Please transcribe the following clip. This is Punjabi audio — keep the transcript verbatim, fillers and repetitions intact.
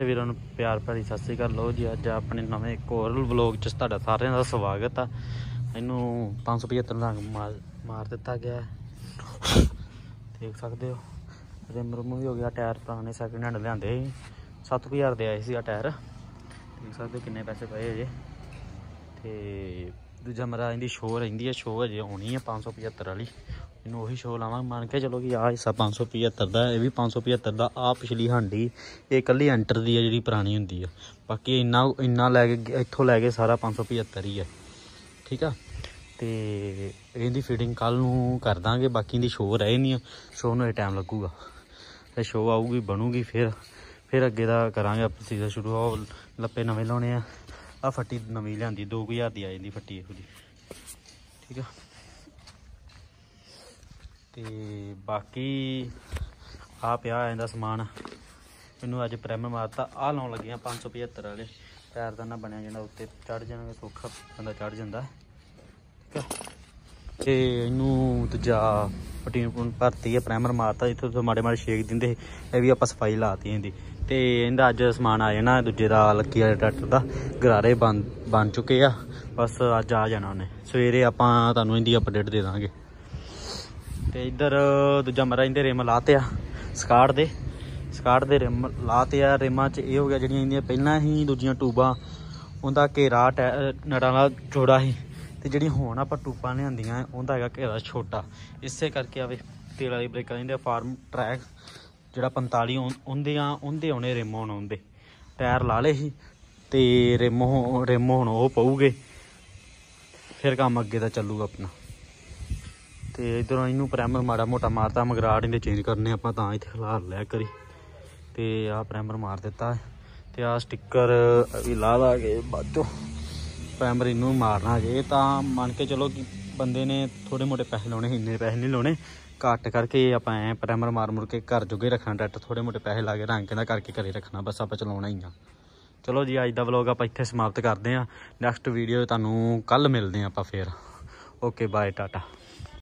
ਵੀਰਾਂ ਨੂੰ ਪਿਆਰ ਭਰੀ ਸਤਿ ਸ਼੍ਰੀ ਅਕਾਲ। ਲਓ ਜੀ ਅੱਜ ਆਪਣੇ ਨਵੇਂ ਇੱਕ ਹੋਰ ਵਲੋਗ 'ਚ ਤੁਹਾਡਾ ਸਾਰਿਆਂ ਦਾ ਸਵਾਗਤ ਆ। ਇਹਨੂੰ ਪੰਜ ਸੌ ਪਝੱਤਰ ਰੰਗ ਮਾਰ ਮਾਰ ਦਿੱਤਾ ਗਿਆ, ਦੇਖ ਸਕਦੇ ਹੋ। ਰਿਮ ਰੁਮ ਵੀ ਹੋ ਗਿਆ। ਟਾਇਰ ਪੁਰਾਣੇ ਸੈਕਿੰਡ ਹੈਂਡ ਲਿਆਂਦੇ ਸੀ, ਸੱਤ ਕੁ ਹਜ਼ਾਰ ਦੇ ਆਏ ਸੀ ਆ ਟਾਇਰ। ਦੇਖ ਸਕਦੇ ਹੋ ਕਿੰਨੇ ਪੈਸੇ ਪਏ ਅਜੇ। ਅਤੇ ਦੂਜਾ ਮੇਰਾ ਇਹਦੀ ਸ਼ੋਅ ਰਹਿੰਦੀ ਹੈ, ਸ਼ੋਅ ਅਜੇ ਆਉਣੀ ਹੈ ਪੰਜ ਸੌ ਪਝੱਤਰ ਵਾਲੀ। ਇਹਨੂੰ ਉਹੀ ਸ਼ੋਅ ਲਾਵਾਂਗੇ। ਮੰਨ ਕੇ ਚਲੋ ਕਿ ਆਹ ਹਿੱਸਾ ਪੰਜ ਸੌ ਪਝੱਤਰ ਦਾ, ਇਹ ਵੀ ਪੰਜ ਸੌ ਪਝੱਤਰ ਦਾ। ਆਹ ਪਿਛਲੀ ਹਾਂਡੀ ਇਹ ਇਕੱਲੀ ਐਂਟਰ ਦੀ ਹੈ ਜਿਹੜੀ ਪੁਰਾਣੀ ਹੁੰਦੀ ਆ। ਬਾਕੀ ਇੰਨਾ ਇੰਨਾ ਲੈ ਕੇ ਇੱਥੋਂ ਲੈ ਕੇ ਸਾਰਾ ਪੰਜ ਸੌ ਪਝੱਤਰ ਹੀ ਹੈ, ਠੀਕ ਆ। ਅਤੇ ਇਹਦੀ ਫਿਟਿੰਗ ਕੱਲ੍ਹ ਨੂੰ ਕਰ ਦਾਂਗੇ। ਬਾਕੀ ਦੀ ਸ਼ੋਅ ਰਹਿ ਨਹੀਂ ਆ, ਸ਼ੋਅ ਨੂੰ ਇਹ ਟਾਈਮ ਲੱਗੂਗਾ। ਅਤੇ ਸ਼ੋਅ ਆਊਗੀ ਬਣੂਗੀ, ਫਿਰ ਫਿਰ ਅੱਗੇ ਦਾ ਕਰਾਂਗੇ ਆਪਾਂ ਸੀਜ਼ਨ ਸ਼ੁਰੂ। ਉਹ ਲੱਪੇ ਨਵੇਂ ਲਾਉਣੇ ਆ। ਆਹ ਫੱਟੀ ਨਵੀਂ ਲਿਆਂਦੀ, ਦੋ ਕੁ ਹਜ਼ਾਰ ਦੀ ਆ ਜਾਂਦੀ ਫੱਟੀ ਇਹੋ ਜਿਹੀ, ਠੀਕ ਆ। ਅਤੇ ਬਾਕੀ ਆਹ ਪਿਆ ਇਹਦਾ ਸਮਾਨ। ਮੈਨੂੰ ਅੱਜ ਪ੍ਰਾਈਮਰ ਮਾਰਤਾ। ਆਹ ਲਾਉਣ ਲੱਗੇ ਆ ਪੰਜ ਸੌ ਪਝੱਤਰ ਵਾਲੇ ਟਾਇਰ ਦਾ ਨਾ ਬਣਿਆ ਜਿਹੜਾ ਉੱਤੇ ਚੜ੍ਹ ਜਾਣਾ, ਸੌਖਾ ਬੰਦਾ ਚੜ੍ਹ ਜਾਂਦਾ, ਠੀਕ ਆ। ਅਤੇ ਇਹਨੂੰ ਦੂਜਾ ਪਟੀਨ ਪਟੂਨ ਭਰਤੀ ਹੈ, ਪ੍ਰਾਈਮਰ ਮਾਰਤਾ। ਜਿੱਥੋਂ ਉੱਥੋਂ ਮਾੜੇ ਮਾੜੇ ਛੇਕ ਦਿੰਦੇ, ਇਹ ਵੀ ਆਪਾਂ ਸਫਾਈ ਲਾਤੀ ਇਹਦੀ। ਅਤੇ ਇਹਦਾ ਅੱਜ ਸਮਾਨ ਆ ਜਾਣਾ ਦੂਜੇ ਦਾ, ਲੱਕੀ ਵਾਲੇ ਟਰੈਕਟਰ ਦਾ। ਗਰਾਰੇ ਬਣ ਬਣ ਚੁੱਕੇ ਆ, ਬਸ ਅੱਜ ਆ ਜਾਣਾ ਉਹਨੇ। ਸਵੇਰੇ ਆਪਾਂ ਤੁਹਾਨੂੰ ਇਹਦੀ ਅਪਡੇਟ ਦੇ ਦਾਂਗੇ। ਅਤੇ ਇੱਧਰ ਦੂਜਾ ਮਰਾ ਇਹਦੇ ਰਿਮ ਲਾਤੇ ਆ ਸਕਾਟ ਦੇ, ਸਕਾਟ ਦੇ ਰਿਮ ਲਾਤੇ ਆ। ਰਿਮਾਂ 'ਚ ਇਹ ਹੋ ਗਿਆ ਜਿਹੜੀਆਂ ਇਹਦੀਆਂ ਪਹਿਲਾਂ ਹੀ ਦੂਜੀਆਂ ਟੂਬਾਂ, ਉਹਦਾ ਘੇਰਾ ਟੈ ਨਟਾਂ ਦਾ ਚੌੜਾ ਸੀ। ਅਤੇ ਜਿਹੜੀਆਂ ਹੁਣ ਆਪਾਂ ਟੂਬਾਂ ਲਿਆਂਦੀਆਂ ਉਹਦਾ ਹੈਗਾ ਘੇਰਾ ਛੋਟਾ। ਇਸੇ ਕਰਕੇ ਆਵੇ ਤੇਲ ਵਾਲੀ ਬ੍ਰੇਕਾਂ ਕਹਿੰਦੇ ਫਾਰਮ ਟਰੈਕ ਜਿਹੜਾ ਪੰਤਾਲੀ ਉਹਦੇ ਆ, ਉਹਦੇ ਆਉਣੇ ਰਿਮ ਹੁਣ। ਉਹਦੇ ਟਾਇਰ ਲਾ ਲਏ ਸੀ ਅਤੇ ਰਿਮ ਰਿਮ ਹੁਣ ਉਹ ਪਊਗੇ, ਫਿਰ ਕੰਮ ਅੱਗੇ ਦਾ ਚੱਲੂਗਾ ਆਪਣਾ। ਅਤੇ ਇੱਧਰੋਂ ਇਹਨੂੰ ਪ੍ਰਾਈਮਰ ਮਾੜਾ ਮੋਟਾ ਮਾਰਤਾ। ਮਗਰਾਟ ਇਹਦੇ ਚੇਂਜ ਕਰਨੇ ਆਪਾਂ, ਤਾਂ ਇੱਥੇ ਖਿਲਾਰ ਲਿਆ ਕਰੀ। ਅਤੇ ਆਹ ਪ੍ਰਾਈਮਰ ਮਾਰ ਦਿੱਤਾ। ਅਤੇ ਆਹ ਸਟਿੱਕਰ ਵੀ ਲਾ ਲਾ ਕੇ ਬਾਅਦ 'ਚੋਂ ਪ੍ਰਾਈਮਰ ਇਹਨੂੰ ਮਾਰਨਾ ਜੇ। ਤਾਂ ਮੰਨ ਕੇ ਚਲੋ ਕਿ ਬੰਦੇ ਨੇ ਥੋੜ੍ਹੇ ਮੋਟੇ ਪੈਸੇ ਲਾਉਣੇ, ਇੰਨੇ ਪੈਸੇ ਨਹੀਂ ਲਾਉਣੇ। ਘੱਟ ਕਰਕੇ ਆਪਾਂ ਐਂ ਪ੍ਰਾਈਮਰ ਮਾਰ ਮੁਰ ਕੇ ਘਰ ਜੋਗੇ ਰੱਖਣਾ ਟਰੈਕਟਰ। ਥੋੜ੍ਹੇ ਮੋਟੇ ਪੈਸੇ ਲਾ ਕੇ ਰੰਗ ਕਹਿੰਦਾ ਕਰਕੇ ਘਰੇ ਰੱਖਣਾ, ਬਸ ਆਪਾਂ ਚਲਾਉਣਾ ਹੀ ਆ। ਚਲੋ ਜੀ ਅੱਜ ਦਾ ਵਲੋਗ ਆਪਾਂ ਇੱਥੇ ਸਮਾਪਤ ਕਰਦੇ ਹਾਂ। ਨੈਕਸਟ ਵੀਡੀਓ ਤੁਹਾਨੂੰ ਕੱਲ੍ਹ ਮਿਲਦੇ ਹਾਂ ਆਪਾਂ ਫਿਰ। Okay bye, Tata.